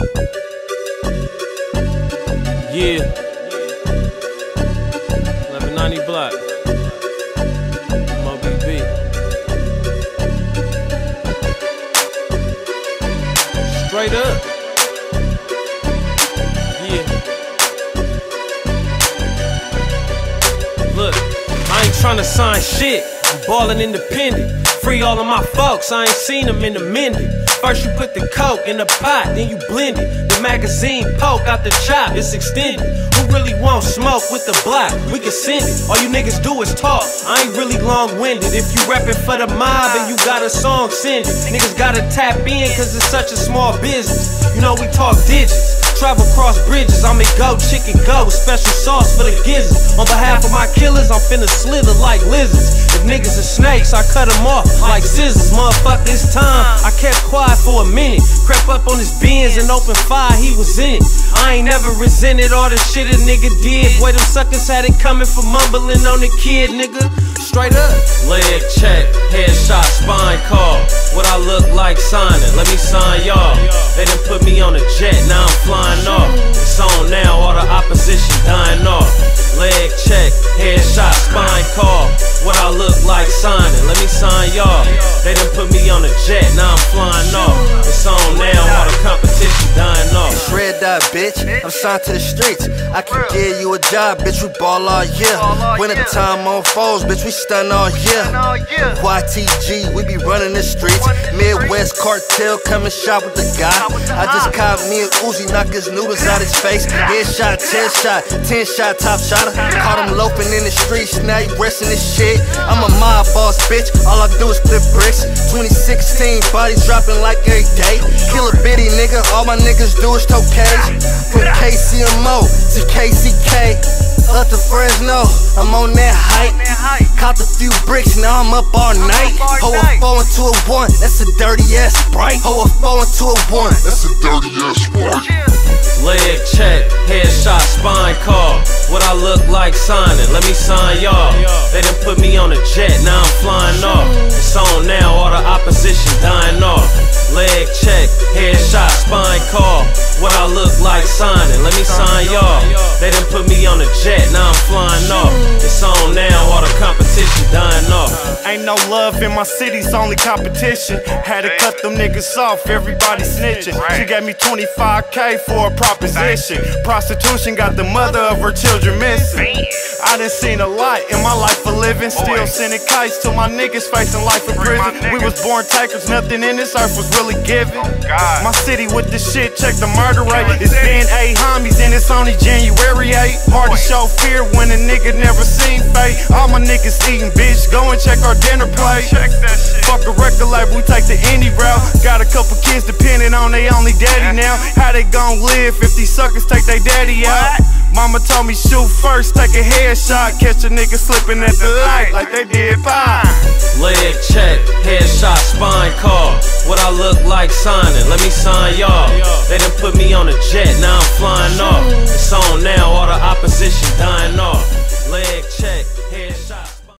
Yeah. 1190 block. Moby B. Straight up. Yeah. Look, I ain't tryna sign shit. I'm ballin' independent. Free all of my folks, I ain't seen them in a minute. First you put the coke in the pot, then you blend it. The magazine poke out the chop, it's extended. Who really want smoke with the block? We can send it. All you niggas do is talk, I ain't really long-winded. If you reppin' for the mob and you got a song, send it. Niggas gotta tap in cause it's such a small business. You know we talk digits. Travel cross bridges, I'm at Go Chicken Go, special sauce for the gizzards. On behalf of my killers, I'm finna slither like lizards. If niggas are snakes, I cut them off like scissors. Motherfuck, this time, I kept quiet for a minute. Crept up on his Benz and opened fire, he was in it. I ain't never resented all the shit a nigga did. Boy, them suckers had it coming for mumbling on the kid, nigga. Straight up. Leg check, headshot, spine call. What I look like signing, let me sign y'all. They done put me on a jet, now I'm flying off. It's on now, all the opposition dying off. Leg check, headshot, spine call. What I look like signing, let me sign y'all. They done put me on a jet, now I'm flying off. It's on now, all the competition dying off. It's red dot, bitch, I'm signed to the streets. I can give you a job, bitch, we ball all year. Winter time on foes, bitch, we stun all year. YTG, we be running the streets. Midwest cartel, come and shop with the guy. I just caught me and Uzi, knock his noodles out his face. Headshot, 10 shot, 10 shot, top shotter. Caught him loafing in the streets, now he resting his shit. I'm a mob boss, bitch, all I do is flip bricks. 2016, bodies dropping like every day. Kill a bitty nigga, all my niggas do is tote cage. From KCMO to KCK, up to Fresno, I'm on that height. Caught a few bricks, now I'm up all night. Ho a 4 into a 1, that's a dirty ass Sprite. Ho a 4 into a 1, that's a dirty ass Sprite. Leg check, headshot, spine call. What I look like signing, let me sign y'all. They done put me on a jet, now I'm flying off. It's on now, all the opposition dying off. Leg check, headshot, spine call. What I look like signing, let me sign y'all. They done put me on a jet, now I'm flying off. It's on now, all the competition dying off. Ain't no love in my city, it's only competition. Had to cut them niggas off, everybody snitching. She gave me 25K for a proposition. Prostitution got the mother of her children missing. I done seen a lot in my life for living. Still sending kites to my niggas facing life in prison. We was born takers, nothing in this earth was really given. My city with the shit, check the murder rate. It's been 8 homies and it's only January 8. Hard to show fear when a nigga never seen fate. All my niggas eating, bitch, go and check our dinner plate. Fuck a record label, we take the indie route. Got a couple kids depending on they only daddy now. How they gon' live if these suckers take they daddy out? Mama told me shoot first, take a headshot. Catch a nigga slipping at the light like they did Pine. Leg check, headshot, spine call. What I look like signing, let me sign y'all. They done put me on a jet, now I'm flying off. It's on now, all the opposition dying off. Leg check.